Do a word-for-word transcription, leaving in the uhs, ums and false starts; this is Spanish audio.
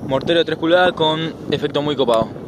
Mortero de tres pulgadas con efecto muy copado.